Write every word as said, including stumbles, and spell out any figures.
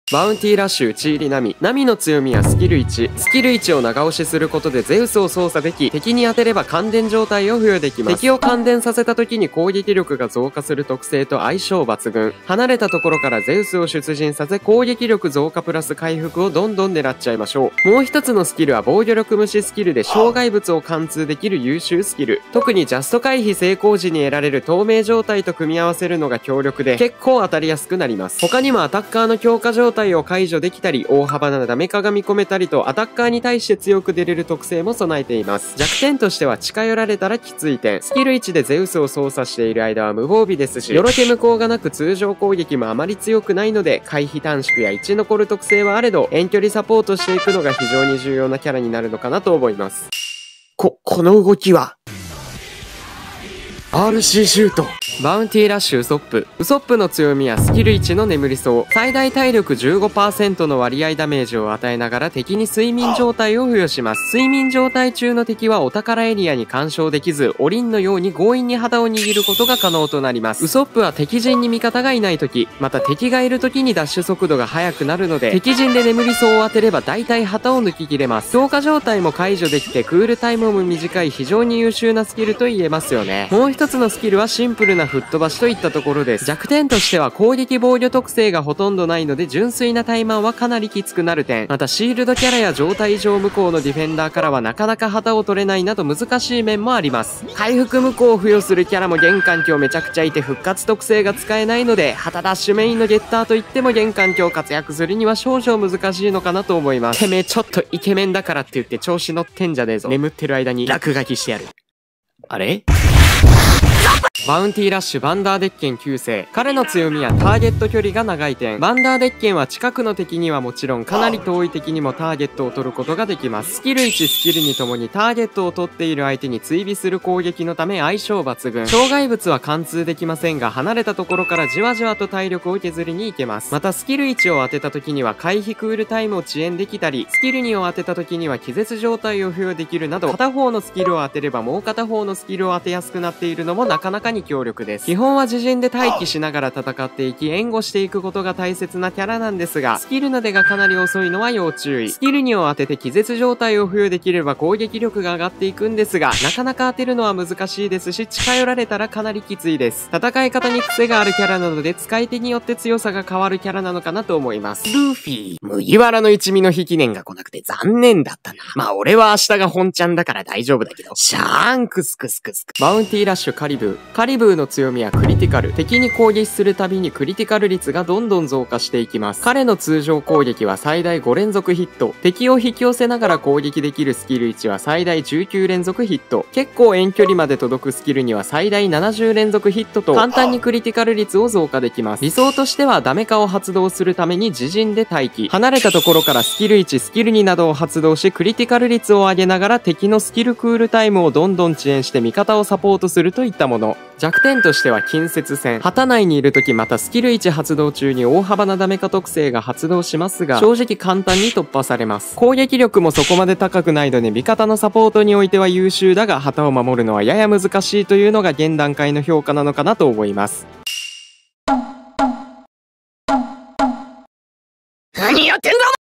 バウンティーラッシュ打ち入り波。波の強みはスキルいち。スキルいちを長押しすることでゼウスを操作でき、敵に当てれば感電状態を付与できます。敵を感電させた時に攻撃力が増加する特性と相性抜群。離れたところからゼウスを出陣させ、攻撃力増加プラス回復をどんどん狙っちゃいましょう。もう一つのスキルは防御力無視スキルで障害物を貫通できる優秀スキル。特にジャスト回避成功時に得られる透明状態と組み合わせるのが強力で、結構当たりやすくなります。他にもアタッカーの強化状態を解除できたり、大幅なダメ化が見込めたりと、アタッカーに対して強く出れる特性も備えています。弱点としては近寄られたらきつい点。スキルいちでゼウスを操作している間は無防備ですし、よろけ無効がなく通常攻撃もあまり強くないので、回避短縮やいち残る特性はあれど、遠距離サポートしていくのが非常に重要なキャラになるのかなと思います。こ、この動きはアールシー シュート。バウンティーラッシュウソップ。ウソップの強みはスキルいちの眠りそう。最大体力 じゅうごパーセント の割合ダメージを与えながら敵に睡眠状態を付与します。睡眠状態中の敵はお宝エリアに干渉できず、オリンのように強引に旗を握ることが可能となります。ウソップは敵陣に味方がいない時、また敵がいる時にダッシュ速度が速くなるので、敵陣で眠りそうを当てれば大体旗を抜き切れます。強化状態も解除できてクールタイムも短い非常に優秀なスキルと言えますよね。もう一つのスキルはシンプルな吹っ飛ばしといったところです。弱点としては攻撃防御特性がほとんどないので純粋な怠慢はかなりきつくなる点。またシールドキャラや状態異常無効のディフェンダーからはなかなか旗を取れないなど難しい面もあります。回復無効を付与するキャラも現環境めちゃくちゃいて復活特性が使えないので、旗ダッシュメインのゲッターといっても現環境活躍するには少々難しいのかなと思います。てめえちょっとイケメンだからって言って調子乗ってんじゃねえぞ。眠ってる間に落書きしてやる。あれ？バウンティーラッシュバンダーデッケンきゅう世。彼の強みはターゲット距離が長い点。バンダーデッケンは近くの敵にはもちろんかなり遠い敵にもターゲットを取ることができます。スキルいちスキルにともにターゲットを取っている相手に追尾する攻撃のため相性抜群。障害物は貫通できませんが、離れたところからじわじわと体力を削りに行けます。またスキルいちを当てた時には回避クールタイムを遅延できたり、スキルにを当てた時には気絶状態を付与できるなど、片方のスキルを当てればもう片方のスキルを当てやすくなっているのもなかなかに強力です。基本は自陣で待機しながら戦っていき、援護していくことが大切なキャラなんですが、スキルの出がかなり遅いのは要注意。スキルにを当てて気絶状態を付与できれば攻撃力が上がっていくんですが、なかなか当てるのは難しいですし、近寄られたらかなりきついです。戦い方に癖があるキャラなので、使い手によって強さが変わるキャラなのかなと思います。ルーフィー、麦わらの一味の引き念が来なくて残念だったな。まあ俺は明日が本ちゃんだから大丈夫だけど、シャーンクスクスクスク。バウンティーラッシュカリブー。カリブーの強みはクリティカル。敵に攻撃するたびにクリティカル率がどんどん増加していきます。彼の通常攻撃は最大ご連続ヒット。敵を引き寄せながら攻撃できるスキルいちは最大じゅうきゅう連続ヒット。結構遠距離まで届くスキルには最大ななじゅう連続ヒットと簡単にクリティカル率を増加できます。理想としてはダメ化を発動するために自陣で待機。離れたところからスキルいち、スキルになどを発動しクリティカル率を上げながら敵のスキルクールタイムをどんどん遅延して味方をサポートするといったもの。弱点としては近接戦。旗内にいる時またスキルいち発動中に大幅なダメ化特性が発動しますが、正直簡単に突破されます。攻撃力もそこまで高くないので味方のサポートにおいては優秀だが、旗を守るのはやや難しいというのが現段階の評価なのかなと思います。 何やってんだ